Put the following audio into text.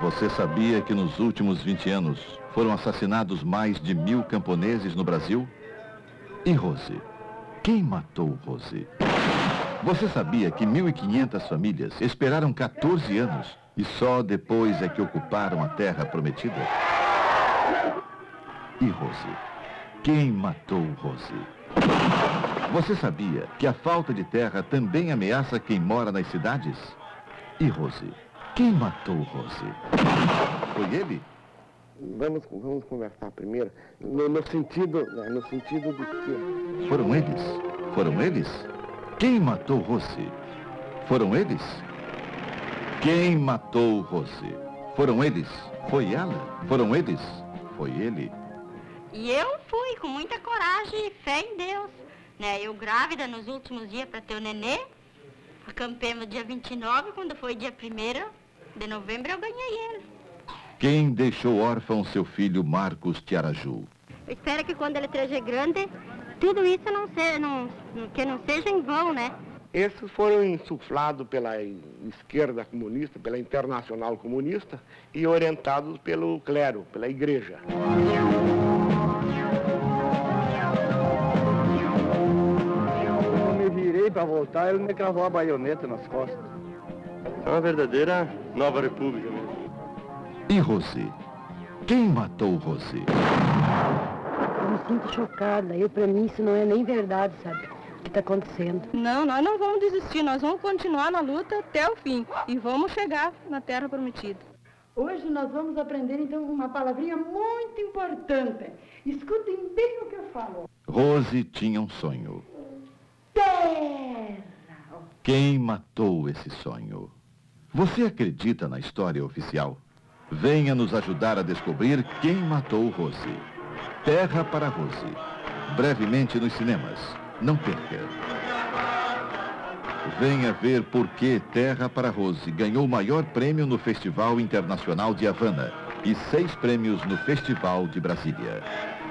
Você sabia que nos últimos 20 anos foram assassinados mais de 1000 camponeses no Brasil? E Rose? Quem matou Rose? Você sabia que 1.500 famílias esperaram 14 anos e só depois é que ocuparam a terra prometida? E Rose? Quem matou Rose? Você sabia que a falta de terra também ameaça quem mora nas cidades? E Rose? Quem matou Rose? Foi ele? Vamos conversar primeiro, no sentido de que... Foram eles? Foram eles? Quem matou Rose? Foram eles? Quem matou Rose? Foram eles? Foi ela? Foram eles? Foi ele? E eu fui com muita coragem e fé em Deus, né? Eu grávida nos últimos dias para ter o nenê, acampemos dia 29, quando foi dia 1º de novembro eu ganhei ele. Quem deixou órfão seu filho Marcos Tiaraju? Eu espero que quando ele esteja grande, tudo isso que não seja em vão, né? Esses foram insuflados pela esquerda comunista, pela Internacional Comunista e orientados pelo clero, pela igreja. Eu me virei para voltar, ele me cravou a baioneta nas costas. É uma verdadeira nova república mesmo. E Rose? Quem matou Rose? Eu me sinto chocada. Para mim, isso não é nem verdade, sabe? O que está acontecendo. Não, nós não vamos desistir. Nós vamos continuar na luta até o fim. E vamos chegar na Terra Prometida. Hoje nós vamos aprender, então, uma palavrinha muito importante. Escutem bem o que eu falo. Rose tinha um sonho. Terra! Quem matou esse sonho? Você acredita na história oficial? Venha nos ajudar a descobrir quem matou Rose. Terra para Rose. Brevemente nos cinemas. Não perca. Venha ver por que Terra para Rose ganhou o maior prêmio no Festival Internacional de Havana e 6 prêmios no Festival de Brasília.